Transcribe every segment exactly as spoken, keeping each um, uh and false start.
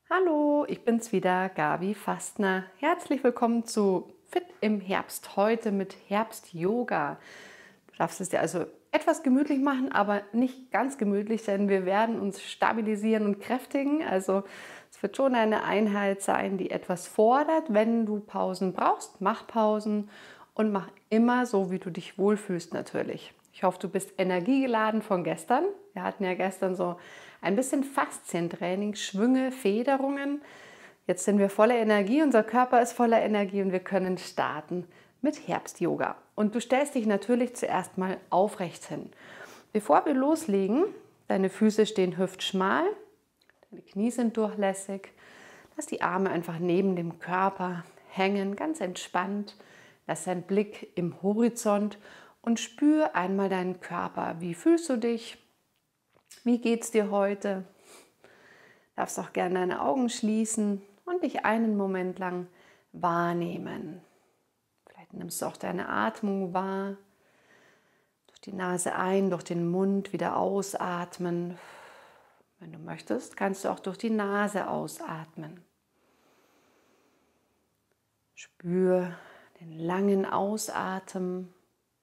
Hallo, ich bin's wieder, Gabi Fastner. Herzlich willkommen zu Fit im Herbst. Heute mit Herbst-Yoga. Du darfst es dir also etwas gemütlich machen, aber nicht ganz gemütlich, denn wir werden uns stabilisieren und kräftigen. Also es wird schon eine Einheit sein, die etwas fordert. Wenn du Pausen brauchst, mach Pausen und mach immer so, wie du dich wohlfühlst natürlich. Ich hoffe, du bist energiegeladen von gestern. Wir hatten ja gestern so ein bisschen Faszientraining, Schwünge, Federungen. Jetzt sind wir voller Energie, unser Körper ist voller Energie und wir können starten mit Herbst-Yoga. Und du stellst dich natürlich zuerst mal aufrecht hin. Bevor wir loslegen, deine Füße stehen hüftschmal, deine Knie sind durchlässig. Lass die Arme einfach neben dem Körper hängen, ganz entspannt. Lass deinen Blick im Horizont und spür einmal deinen Körper. Wie fühlst du dich? Wie geht's dir heute? Du darfst auch gerne deine Augen schließen und dich einen Moment lang wahrnehmen. Vielleicht nimmst du auch deine Atmung wahr. Durch die Nase ein, durch den Mund wieder ausatmen. Wenn du möchtest, kannst du auch durch die Nase ausatmen. Spür den langen Ausatmen.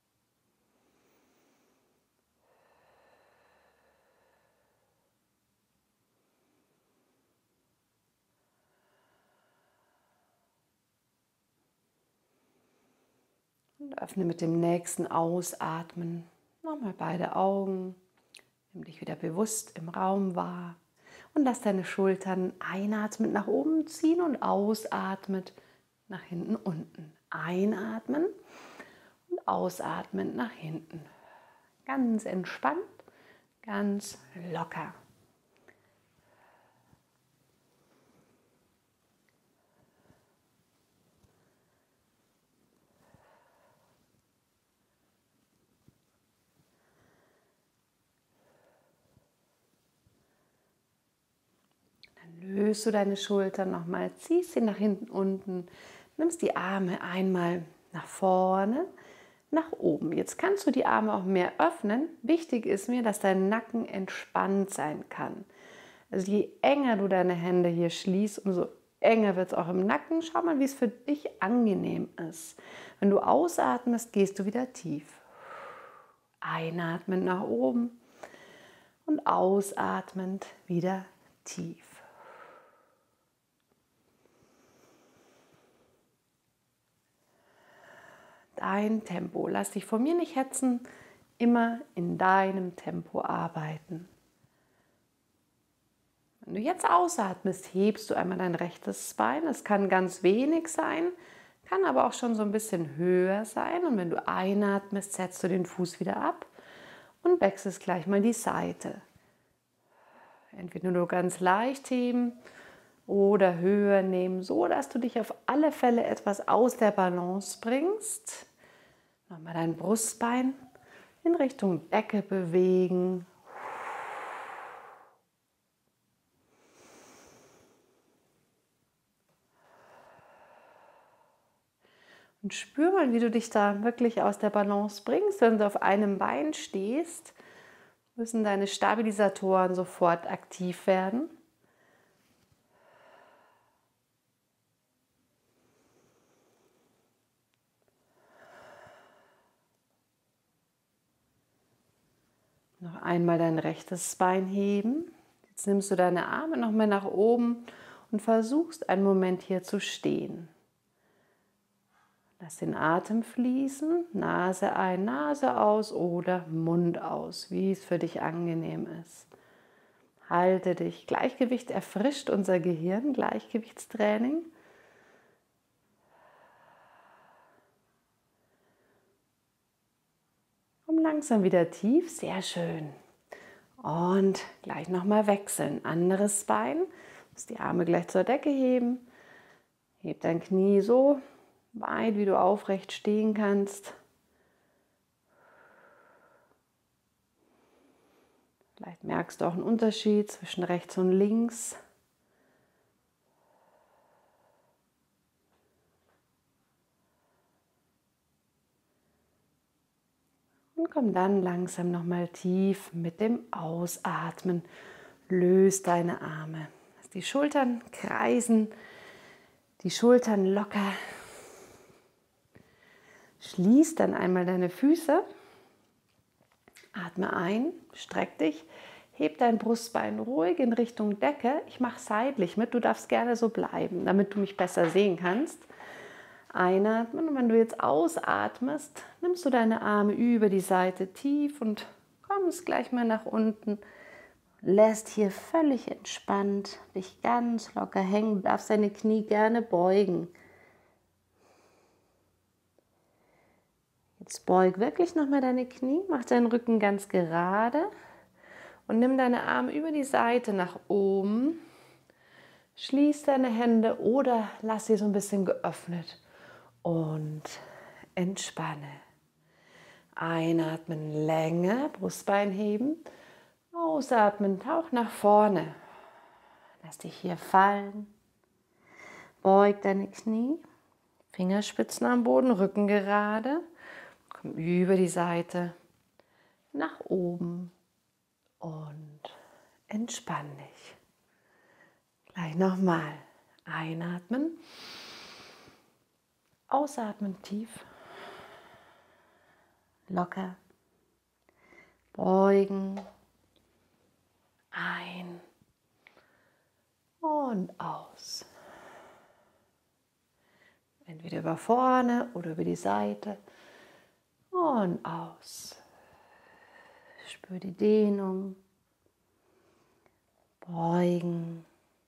Und öffne mit dem nächsten Ausatmen nochmal beide Augen. Nimm dich wieder bewusst im Raum wahr und lass deine Schultern einatmend nach oben ziehen und ausatmend nach hinten unten. Einatmen und ausatmend nach hinten. Ganz entspannt, ganz locker. Löst du deine Schultern nochmal, ziehst sie nach hinten unten, nimmst die Arme einmal nach vorne, nach oben. Jetzt kannst du die Arme auch mehr öffnen. Wichtig ist mir, dass dein Nacken entspannt sein kann. Also je enger du deine Hände hier schließt, umso enger wird es auch im Nacken. Schau mal, wie es für dich angenehm ist. Wenn du ausatmest, gehst du wieder tief. Einatmend nach oben und ausatmend wieder tief. Dein Tempo. Lass dich von mir nicht hetzen, immer in deinem Tempo arbeiten. Wenn du jetzt ausatmest, hebst du einmal dein rechtes Bein. Es kann ganz wenig sein, kann aber auch schon so ein bisschen höher sein. Und wenn du einatmest, setzt du den Fuß wieder ab und wechselst gleich mal die Seite. Entweder nur ganz leicht heben oder höher nehmen, so dass du dich auf alle Fälle etwas aus der Balance bringst. Nochmal dein Brustbein in Richtung Decke bewegen. Und spür mal, wie du dich da wirklich aus der Balance bringst. Wenn du auf einem Bein stehst, müssen deine Stabilisatoren sofort aktiv werden. Noch einmal dein rechtes Bein heben. Jetzt nimmst du deine Arme noch mal nach oben und versuchst einen Moment hier zu stehen. Lass den Atem fließen, Nase ein, Nase aus oder Mund aus, wie es für dich angenehm ist. Halte dich. Gleichgewicht erfrischt unser Gehirn, Gleichgewichtstraining. Komm langsam wieder tief, sehr schön. Und gleich nochmal wechseln. Anderes Bein, du musst die Arme gleich zur Decke heben. Heb dein Knie so weit, wie du aufrecht stehen kannst. Vielleicht merkst du auch einen Unterschied zwischen rechts und links. Und komm dann langsam nochmal tief mit dem Ausatmen. Löse deine Arme. Lass die Schultern kreisen, die Schultern locker. Schließ dann einmal deine Füße. Atme ein, streck dich. Heb dein Brustbein ruhig in Richtung Decke. Ich mache seitlich mit. Du darfst gerne so bleiben, damit du mich besser sehen kannst. Einatmen und wenn du jetzt ausatmest, nimmst du deine Arme über die Seite tief und kommst gleich mal nach unten. Lässt hier völlig entspannt dich ganz locker hängen. Du darfst deine Knie gerne beugen. Jetzt beug wirklich nochmal deine Knie, mach deinen Rücken ganz gerade und nimm deine Arme über die Seite nach oben. Schließ deine Hände oder lass sie so ein bisschen geöffnet und entspanne. Einatmen, Länge, Brustbein heben. Ausatmen, tauch nach vorne. Lass dich hier fallen. Beug deine Knie, Fingerspitzen am Boden, Rücken gerade. Komm über die Seite nach oben und entspann dich. Gleich nochmal. Einatmen. Ausatmen tief. Locker. Beugen. Ein. Und aus. Entweder über vorne oder über die Seite. Und aus. Spür die Dehnung. Beugen.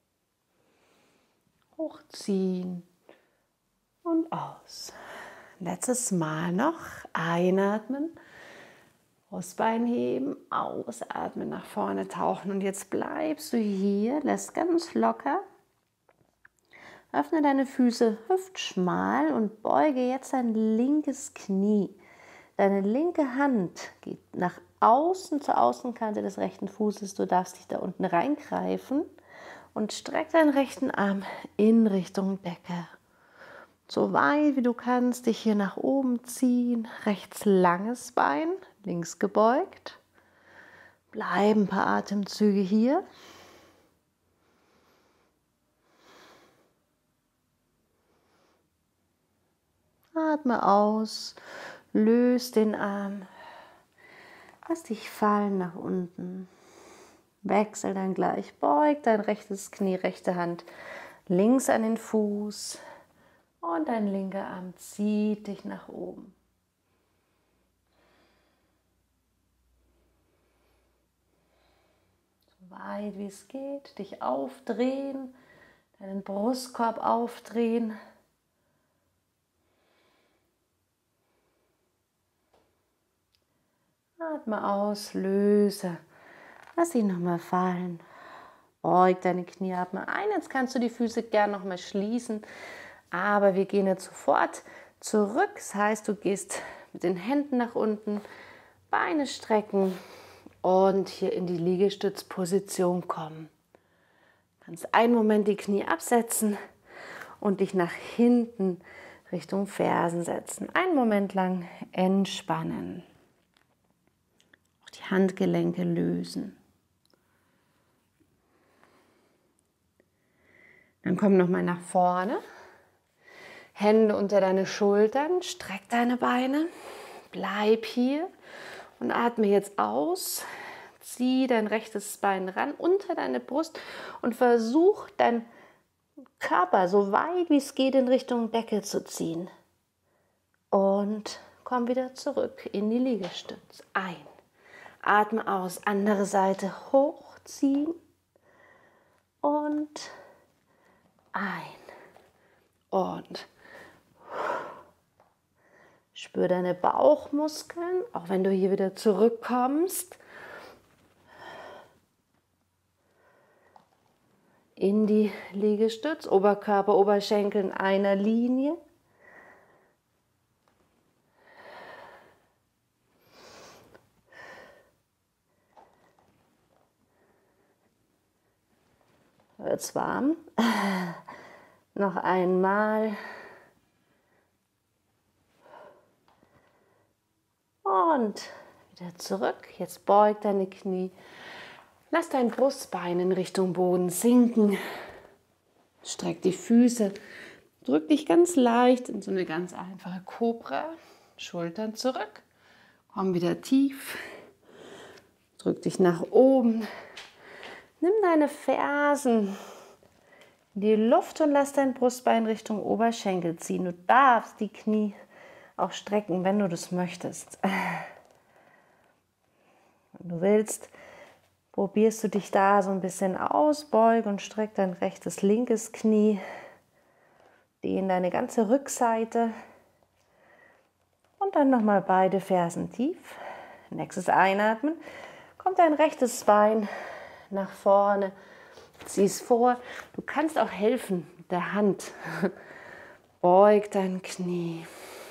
Hochziehen. Und aus. Letztes Mal noch. Einatmen. Brustbein heben. Ausatmen. Nach vorne tauchen. Und jetzt bleibst du hier. Lässt ganz locker. Öffne deine Füße hüftschmal und beuge jetzt dein linkes Knie. Deine linke Hand geht nach außen zur Außenkante des rechten Fußes. Du darfst dich da unten reingreifen und streck deinen rechten Arm in Richtung Decke. So weit wie du kannst, dich hier nach oben ziehen. Rechts langes Bein, links gebeugt. Bleib ein paar Atemzüge hier. Atme aus, löse den Arm, lass dich fallen nach unten. Wechsel dann gleich, beug dein rechtes Knie, rechte Hand links an den Fuß und dein linker Arm zieht dich nach oben. So weit wie es geht, dich aufdrehen, deinen Brustkorb aufdrehen. Atme aus, löse. Lass dich nochmal fallen. Beug deine Knie, atme ein. Jetzt kannst du die Füße gerne nochmal schließen. Aber wir gehen jetzt sofort zurück. Das heißt, du gehst mit den Händen nach unten, Beine strecken und hier in die Liegestützposition kommen. Du kannst einen Moment die Knie absetzen und dich nach hinten Richtung Fersen setzen. Einen Moment lang entspannen. Die Handgelenke lösen. Dann komm nochmal nach vorne. Hände unter deine Schultern. Streck deine Beine. Bleib hier und atme jetzt aus. Zieh dein rechtes Bein ran unter deine Brust und versuch deinen Körper so weit wie es geht in Richtung Decke zu ziehen. Und komm wieder zurück in die Liegestütze. Ein. Atme aus, andere Seite hochziehen und ein und spür deine Bauchmuskeln, auch wenn du hier wieder zurückkommst in die Liegestütz, Oberkörper, Oberschenkel in einer Linie. Wird's warm. Noch einmal. Und wieder zurück. Jetzt beug deine Knie. Lass dein Brustbein in Richtung Boden sinken. Streck die Füße. Drück dich ganz leicht in so eine ganz einfache Kobra. Schultern zurück. Komm wieder tief. Drück dich nach oben. Nimm deine Fersen in die Luft und lass dein Brustbein Richtung Oberschenkel ziehen. Du darfst die Knie auch strecken, wenn du das möchtest. Wenn du willst, probierst du dich da so ein bisschen aus, beug und streck dein rechtes, linkes Knie. Dehn deine ganze Rückseite. Und dann nochmal beide Fersen tief. Nächstes Einatmen. Kommt dein rechtes Bein nach vorne. Zieh es vor. Du kannst auch helfen mit der Hand. Beug dein Knie.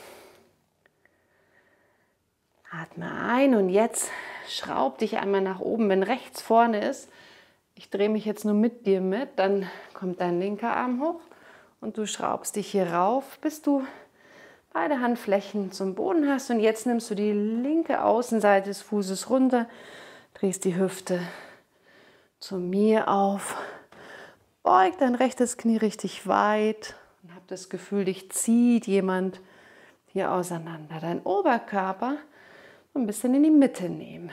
Atme ein und jetzt schraub dich einmal nach oben, wenn rechts vorne ist. Ich drehe mich jetzt nur mit dir mit, dann kommt dein linker Arm hoch und du schraubst dich hier rauf, bis du beide Handflächen zum Boden hast. Und jetzt nimmst du die linke Außenseite des Fußes runter, drehst die Hüfte zu mir auf, beug dein rechtes Knie richtig weit und hab das Gefühl, dich zieht jemand hier auseinander. Dein Oberkörper ein bisschen in die Mitte nehmen.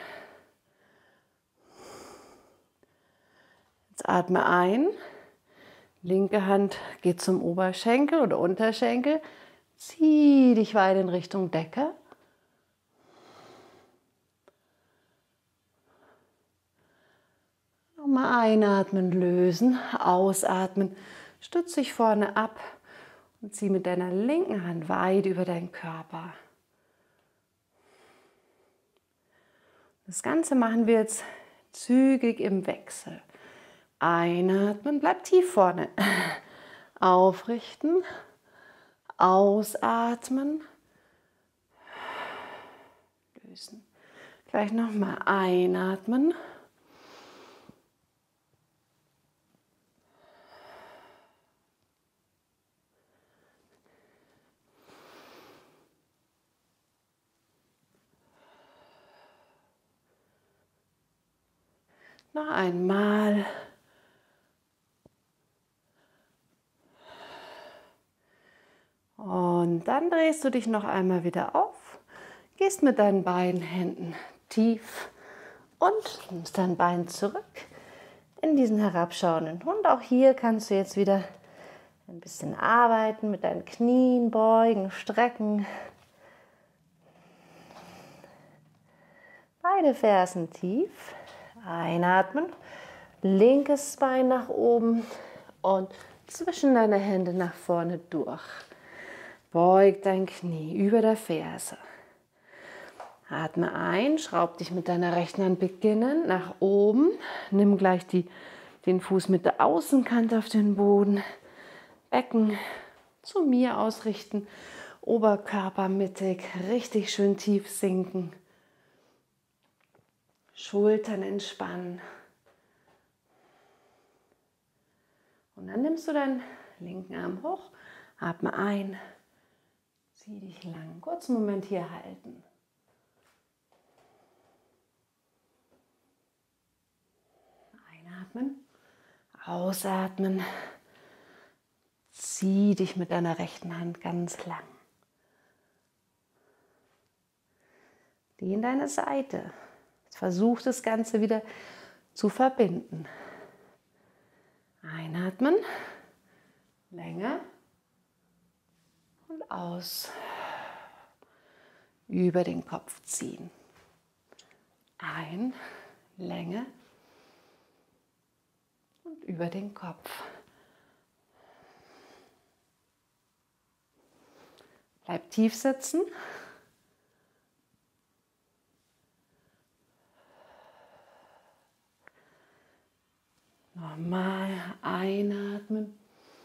Jetzt atme ein. Linke Hand geht zum Oberschenkel oder Unterschenkel. Zieh dich weit in Richtung Decke. Nochmal einatmen, lösen, ausatmen. Stütz dich vorne ab und zieh mit deiner linken Hand weit über deinen Körper. Das Ganze machen wir jetzt zügig im Wechsel. Einatmen, bleib tief vorne. Aufrichten, ausatmen, lösen. Gleich nochmal einatmen. Noch einmal. Und dann drehst du dich noch einmal wieder auf, gehst mit deinen beiden Händen tief und nimmst dein Bein zurück in diesen herabschauenden Hund. Auch hier kannst du jetzt wieder ein bisschen arbeiten, mit deinen Knien beugen, strecken. Beide Fersen tief. Einatmen, linkes Bein nach oben und zwischen deine Hände nach vorne durch. Beug dein Knie über der Ferse. Atme ein, schraub dich mit deiner rechten Hand beginnend nach oben. Nimm gleich die, den Fuß mit der Außenkante auf den Boden. Becken zu mir ausrichten. Oberkörper mittig, richtig schön tief sinken. Schultern entspannen. Und dann nimmst du deinen linken Arm hoch, atme ein, zieh dich lang. Kurzen Moment hier halten. Einatmen, ausatmen, zieh dich mit deiner rechten Hand ganz lang. Dehn deine Seite. Versuch das Ganze wieder zu verbinden. Einatmen, Länge und aus. Über den Kopf ziehen. Ein, Länge und über den Kopf. Bleib tief sitzen. Nochmal einatmen.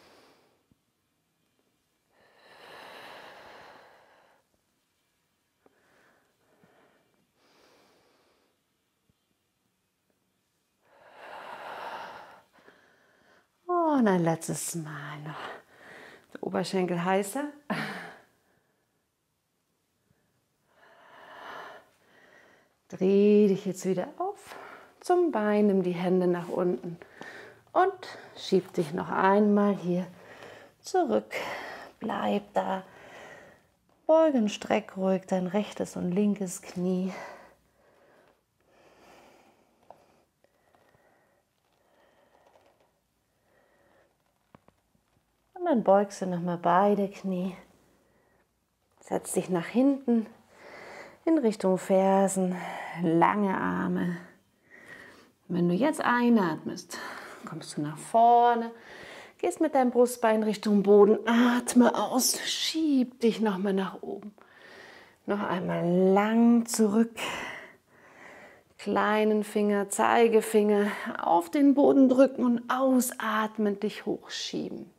Und ein letztes Mal noch. Der Oberschenkel heißer. Dreh dich jetzt wieder auf. zum Bein, nimm die Hände nach unten und schieb dich noch einmal hier zurück. Bleib da. Beuge und streck ruhig dein rechtes und linkes Knie. Und dann beugst du nochmal beide Knie. Setz dich nach hinten in Richtung Fersen, lange Arme. Wenn du jetzt einatmest, kommst du nach vorne, gehst mit deinem Brustbein Richtung Boden, atme aus, schieb dich nochmal nach oben. Noch einmal lang zurück, kleinen Finger, Zeigefinger auf den Boden drücken und ausatmen, dich hochschieben.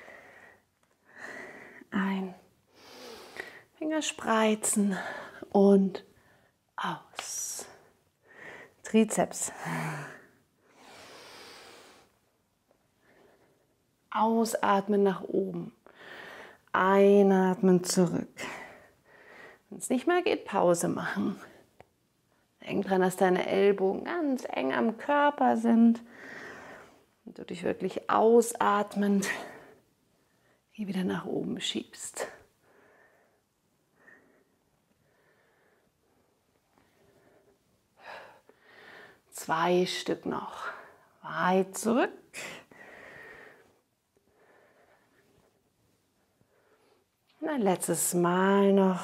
Ein, Finger spreizen und aus. Trizeps. Ausatmen nach oben. Einatmen zurück. Wenn es nicht mehr geht, Pause machen. Denk dran, dass deine Ellbogen ganz eng am Körper sind. Und du dich wirklich ausatmend hier wieder nach oben schiebst. Zwei Stück noch. Weit zurück. Und ein letztes Mal noch.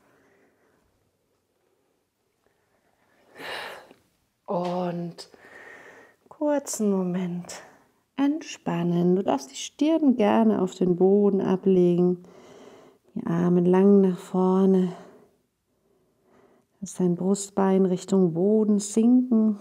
Und kurzen Moment entspannen. Du darfst die Stirn gerne auf den Boden ablegen. Die Arme lang nach vorne. Lass dein Brustbein Richtung Boden sinken.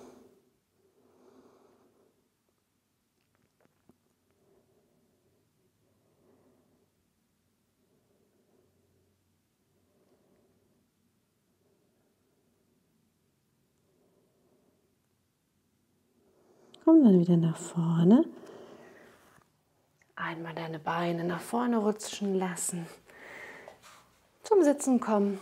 Komm dann wieder nach vorne. Einmal deine Beine nach vorne rutschen lassen. Zum Sitzen kommen.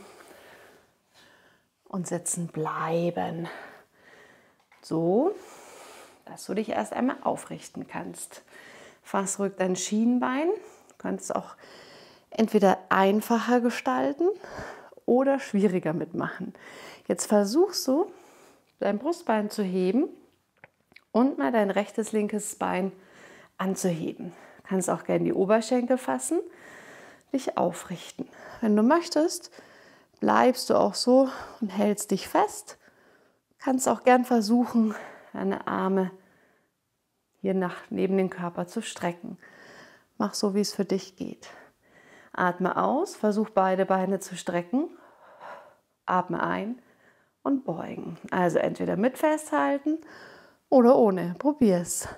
Und sitzen bleiben. So, dass du dich erst einmal aufrichten kannst. Fass ruhig dein Schienbein. Du kannst es auch entweder einfacher gestalten oder schwieriger mitmachen. Jetzt versuchst du, dein Brustbein zu heben und mal dein rechtes, linkes Bein anzuheben. Du kannst auch gerne die Oberschenkel fassen, dich aufrichten. Wenn du möchtest, bleibst du auch so und hältst dich fest. Du kannst auch gern versuchen, deine Arme hier nach, neben den Körper zu strecken. Mach so, wie es für dich geht. Atme aus, versuch beide Beine zu strecken. Atme ein und beugen. Also entweder mit festhalten oder ohne. Probier's.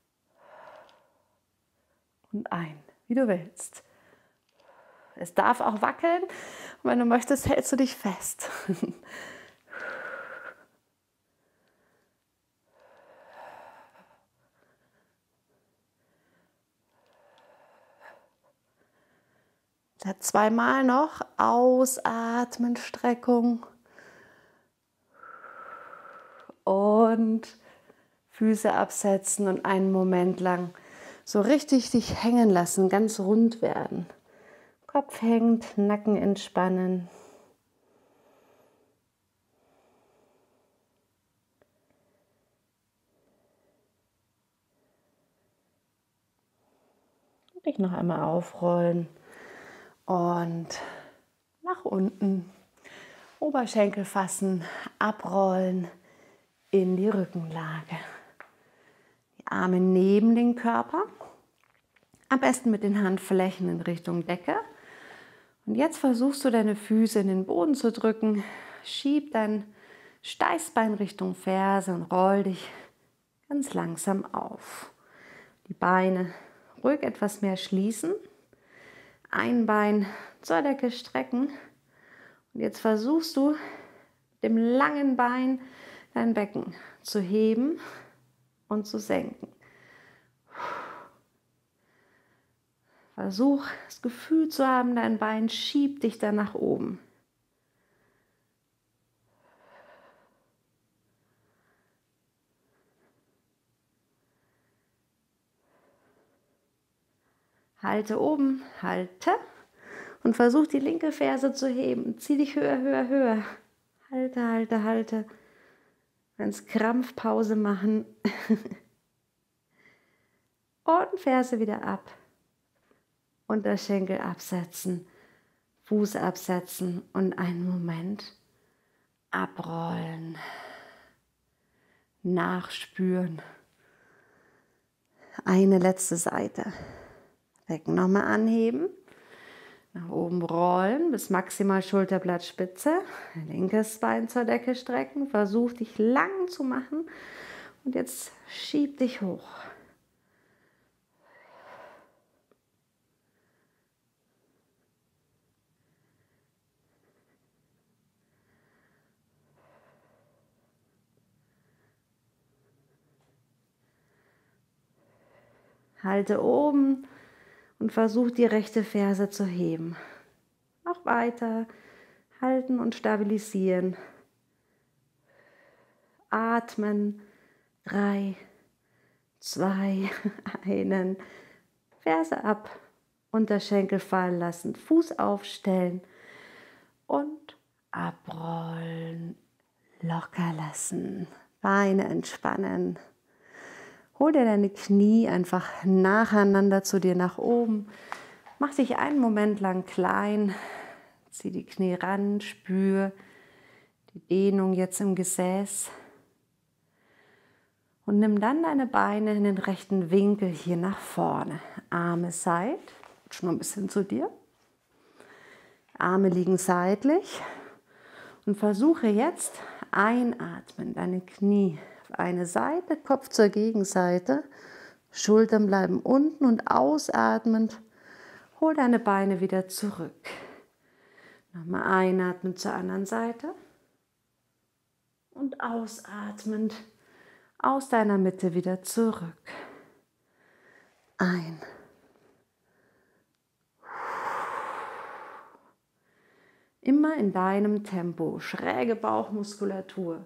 Und ein, wie du willst. Es darf auch wackeln. Und wenn du möchtest, hältst du dich fest. Zweimal noch. Ausatmen, Streckung. Und Füße absetzen und einen Moment lang so richtig dich hängen lassen, ganz rund werden. Kopf hängt, Nacken entspannen. Dich noch einmal aufrollen und nach unten. Oberschenkel fassen, abrollen in die Rückenlage. Die Arme neben den Körper, am besten mit den Handflächen in Richtung Decke. Und jetzt versuchst du, deine Füße in den Boden zu drücken. Schieb dein Steißbein Richtung Ferse und roll dich ganz langsam auf. Die Beine ruhig etwas mehr schließen. Ein Bein zur Decke strecken. Und jetzt versuchst du, dem langen Bein dein Becken zu heben und zu senken. Versuch, das Gefühl zu haben, dein Bein schiebt dich dann nach oben. Halte oben, halte und versuch die linke Ferse zu heben. Zieh dich höher, höher, höher. Halte, halte, halte. Ganz Krampfpause machen. Und Ferse wieder ab. Unterschenkel absetzen. Fuß absetzen und einen Moment abrollen. Nachspüren. Eine letzte Seite. Becken nochmal anheben. Nach oben rollen bis maximal Schulterblattspitze. Linkes Bein zur Decke strecken. Versuch dich lang zu machen. Und jetzt schieb dich hoch. Halte oben und versuch die rechte Ferse zu heben. Noch weiter halten und stabilisieren. Atmen. Drei, zwei, einen. Ferse ab. Unterschenkel fallen lassen. Fuß aufstellen und abrollen. Locker lassen. Beine entspannen. Hol dir deine Knie einfach nacheinander zu dir nach oben. Mach dich einen Moment lang klein. Zieh die Knie ran, spür die Dehnung jetzt im Gesäß. Und nimm dann deine Beine in den rechten Winkel hier nach vorne. Arme seit, rutsch noch ein bisschen zu dir. Arme liegen seitlich. Und versuche jetzt einatmen, deine Knie auf eine Seite, Kopf zur Gegenseite. Schultern bleiben unten und ausatmend hol deine Beine wieder zurück. Nochmal einatmen zur anderen Seite. Und ausatmend aus deiner Mitte wieder zurück. Ein. Immer in deinem Tempo. Schräge Bauchmuskulatur.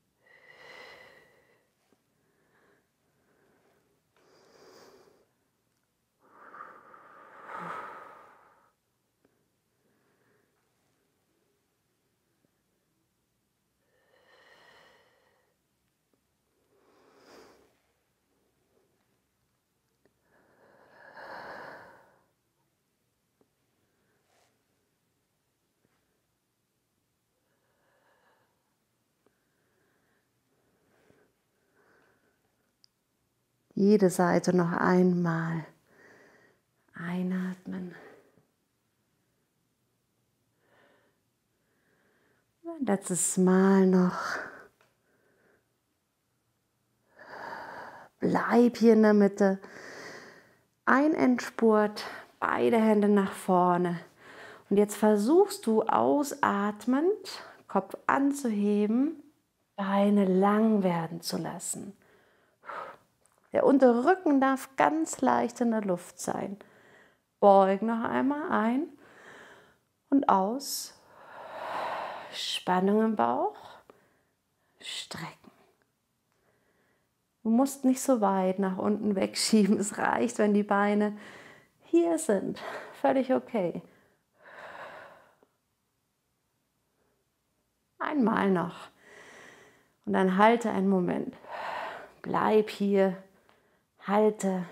Jede Seite noch einmal. Einatmen. Ein letztes Mal noch. Bleib hier in der Mitte. Ein Endspurt, beide Hände nach vorne. Und jetzt versuchst du ausatmend, Kopf anzuheben, Beine lang werden zu lassen. Der untere Rücken darf ganz leicht in der Luft sein. Beug noch einmal ein und aus. Spannung im Bauch. Strecken. Du musst nicht so weit nach unten wegschieben. Es reicht, wenn die Beine hier sind. Völlig okay. Einmal noch. Und dann halte einen Moment. Bleib hier. Halte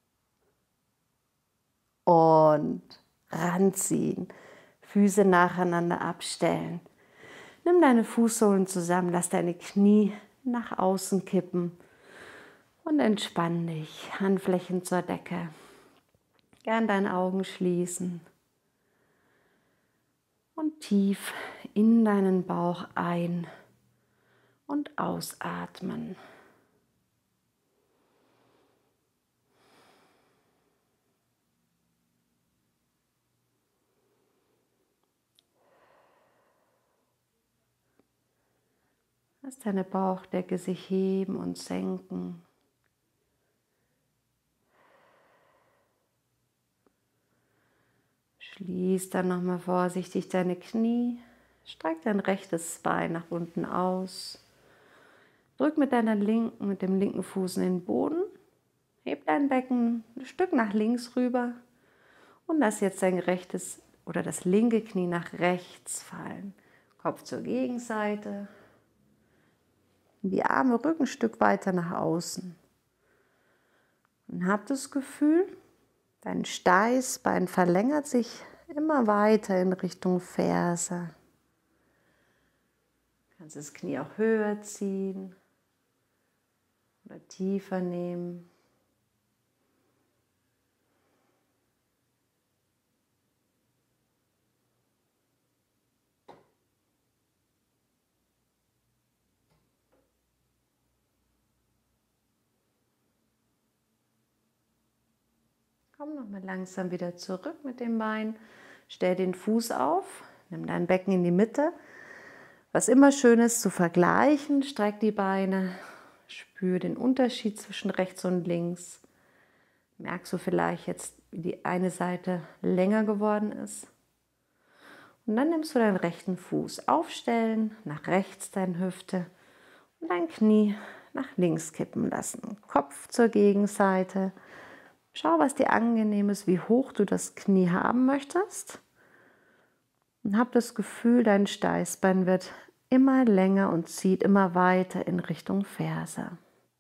und ranziehen. Füße nacheinander abstellen. Nimm deine Fußsohlen zusammen, lass deine Knie nach außen kippen und entspann dich. Handflächen zur Decke. Gern deine Augen schließen und tief in deinen Bauch ein- und ausatmen. Lass deine Bauchdecke sich heben und senken. Schließ dann nochmal vorsichtig deine Knie. Streck dein rechtes Bein nach unten aus. Drück mit deiner linken, mit dem linken Fuß in den Boden. Heb dein Becken ein Stück nach links rüber. Und lass jetzt dein rechtes oder das linke Knie nach rechts fallen. Kopf zur Gegenseite. Die Arme rücken ein Stück weiter nach außen. Und hab das Gefühl, dein Steißbein verlängert sich immer weiter in Richtung Ferse. Du kannst das Knie auch höher ziehen oder tiefer nehmen. Komm nochmal langsam wieder zurück mit dem Bein. Stell den Fuß auf, nimm dein Becken in die Mitte. Was immer schön ist, zu vergleichen, streck die Beine, spür den Unterschied zwischen rechts und links. Merkst du vielleicht jetzt, wie die eine Seite länger geworden ist? Und dann nimmst du deinen rechten Fuß aufstellen, nach rechts deine Hüfte und dein Knie nach links kippen lassen. Kopf zur Gegenseite. Schau, was dir angenehm ist, wie hoch du das Knie haben möchtest. Und hab das Gefühl, dein Steißbein wird immer länger und zieht immer weiter in Richtung Ferse.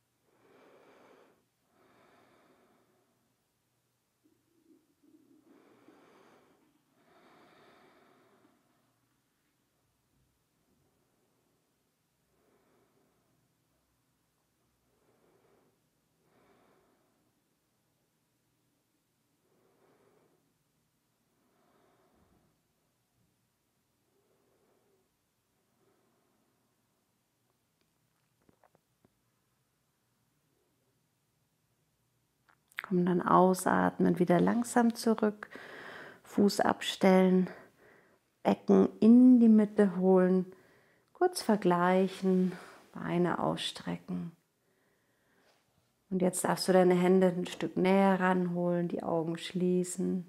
Komm dann ausatmen, wieder langsam zurück, Fuß abstellen, Becken in die Mitte holen, kurz vergleichen, Beine ausstrecken. Und jetzt darfst du deine Hände ein Stück näher ranholen, die Augen schließen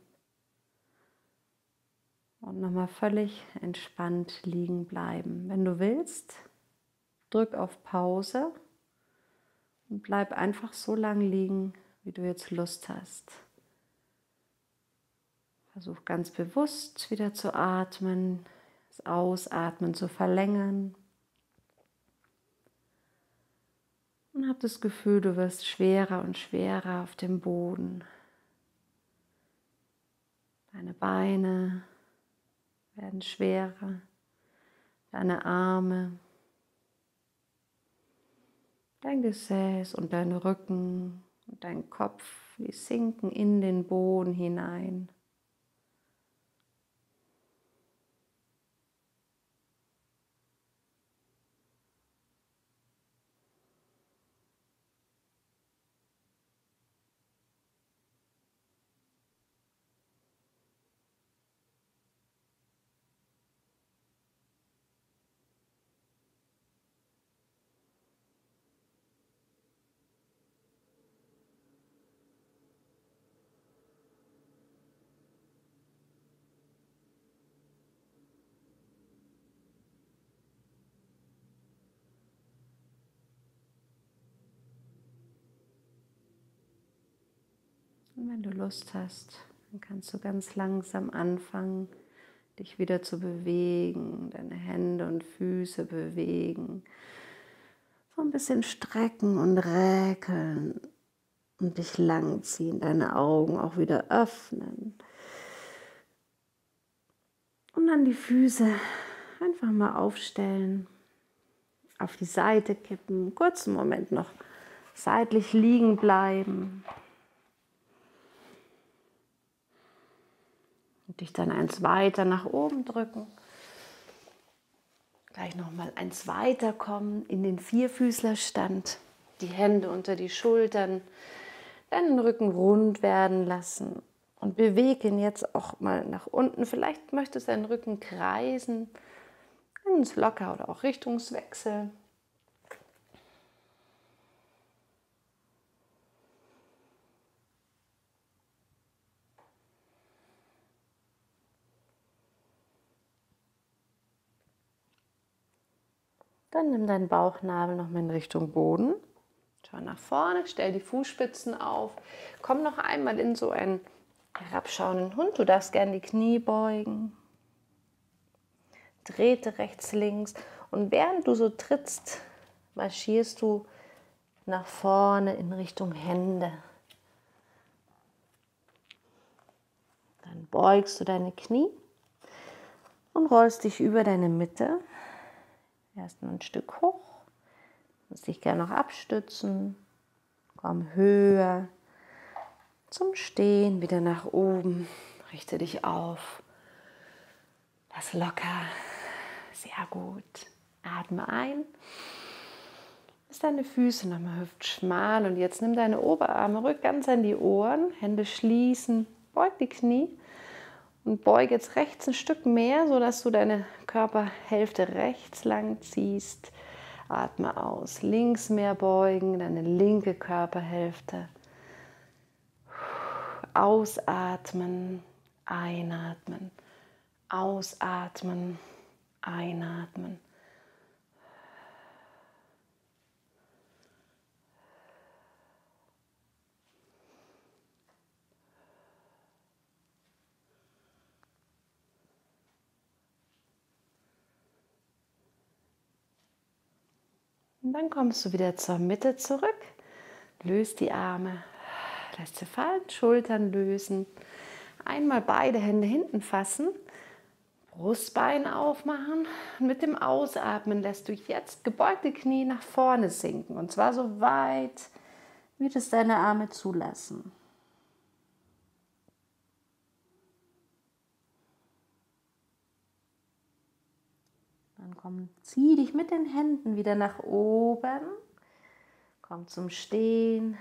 und nochmal völlig entspannt liegen bleiben. Wenn du willst, drück auf Pause und bleib einfach so lang liegen, wie du jetzt Lust hast. Versuch ganz bewusst wieder zu atmen, das Ausatmen zu verlängern. Und hab das Gefühl, du wirst schwerer und schwerer auf dem Boden. Deine Beine werden schwerer, deine Arme, dein Gesäß und dein Rücken und dein Kopf, die sinken in den Boden hinein. Und wenn du Lust hast, dann kannst du ganz langsam anfangen, dich wieder zu bewegen, deine Hände und Füße bewegen, so ein bisschen strecken und räkeln und dich langziehen, deine Augen auch wieder öffnen. Und dann die Füße einfach mal aufstellen, auf die Seite kippen, kurzen Moment noch seitlich liegen bleiben. Und dich dann eins weiter nach oben drücken. Gleich nochmal eins weiter kommen in den Vierfüßlerstand. Die Hände unter die Schultern, deinen Rücken rund werden lassen. Und bewege ihn jetzt auch mal nach unten. Vielleicht möchtest du deinen Rücken kreisen, ganz locker oder auch Richtungswechsel. Dann nimm deinen Bauchnabel noch mal in Richtung Boden. Schau nach vorne, stell die Fußspitzen auf. Komm noch einmal in so ein Herabschauenden Hund. Du darfst gerne die Knie beugen. Trete rechts, links. Und während du so trittst, marschierst du nach vorne in Richtung Hände. Dann beugst du deine Knie und rollst dich über deine Mitte. Erst mal ein Stück hoch. Du kannst dich gerne noch abstützen. Komm höher. Zum Stehen wieder nach oben. Richte dich auf. Lass locker. Sehr gut. Atme ein. Lass deine Füße nochmal hüftschmal. Und jetzt nimm deine Oberarme, rück ganz an die Ohren. Hände schließen. Beug die Knie. Und beug jetzt rechts ein Stück mehr, sodass du deine Körperhälfte rechts lang ziehst. Atme aus. Links mehr beugen, deine linke Körperhälfte. Ausatmen, einatmen, ausatmen, einatmen. Und dann kommst du wieder zur Mitte zurück, löst die Arme, lässt sie fallen, Schultern lösen, einmal beide Hände hinten fassen, Brustbein aufmachen und mit dem Ausatmen lässt du jetzt gebeugte Knie nach vorne sinken und zwar so weit, wie das deine Arme zulassen. Dann komm, zieh dich mit den Händen wieder nach oben, komm zum Stehen,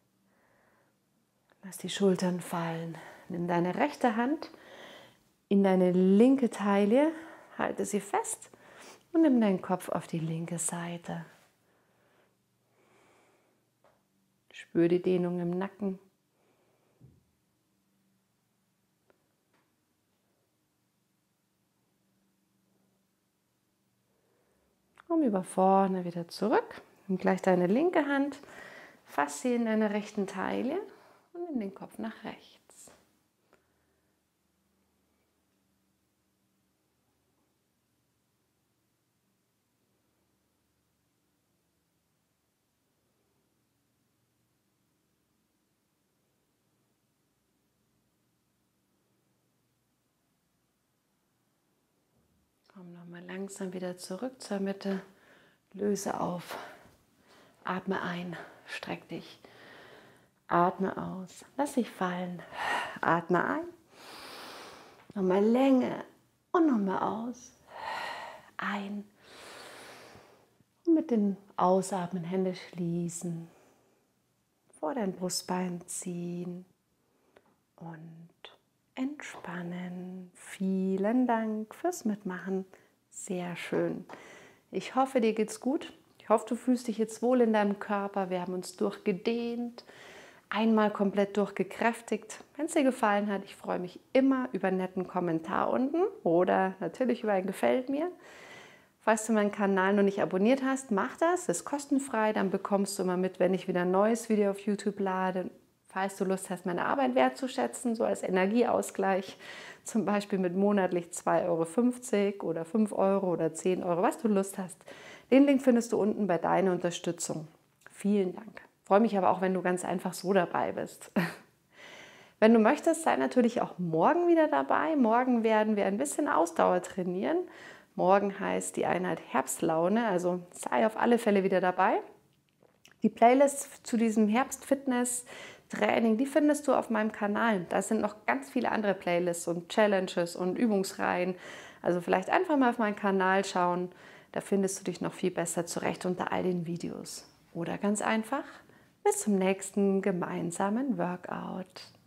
lass die Schultern fallen, nimm deine rechte Hand in deine linke Taille, halte sie fest und nimm deinen Kopf auf die linke Seite. Spür die Dehnung im Nacken. Komm über vorne wieder zurück. Nimm gleich deine linke Hand, fass sie in deine rechten Taille und nimm den Kopf nach rechts. Komm nochmal langsam wieder zurück zur Mitte. Löse auf. Atme ein. Streck dich. Atme aus. Lass dich fallen. Atme ein. Nochmal Länge. Und nochmal aus. Ein. Und mit dem Ausatmen Hände schließen. Vor dein Brustbein ziehen. Und entspannen. Vielen Dank fürs Mitmachen. Sehr schön. Ich hoffe, dir geht's gut. Ich hoffe, du fühlst dich jetzt wohl in deinem Körper. Wir haben uns durchgedehnt, einmal komplett durchgekräftigt. Wenn es dir gefallen hat, ich freue mich immer über einen netten Kommentar unten oder natürlich über ein Gefällt mir. Falls du meinen Kanal noch nicht abonniert hast, mach das. Das ist kostenfrei. Dann bekommst du immer mit, wenn ich wieder ein neues Video auf YouTube lade. Falls du Lust hast, meine Arbeit wertzuschätzen, so als Energieausgleich, zum Beispiel mit monatlich zwei Euro fünfzig oder fünf Euro oder zehn Euro, was du Lust hast. Den Link findest du unten bei deiner Unterstützung. Vielen Dank. Ich freue mich aber auch, wenn du ganz einfach so dabei bist. Wenn du möchtest, sei natürlich auch morgen wieder dabei. Morgen werden wir ein bisschen Ausdauer trainieren. Morgen heißt die Einheit Herbstlaune, also sei auf alle Fälle wieder dabei. Die Playlist zu diesem Herbst-Fitness-Training, die findest du auf meinem Kanal. Da sind noch ganz viele andere Playlists und Challenges und Übungsreihen. Also vielleicht einfach mal auf meinen Kanal schauen. Da findest du dich noch viel besser zurecht unter all den Videos. Oder ganz einfach, bis zum nächsten gemeinsamen Workout.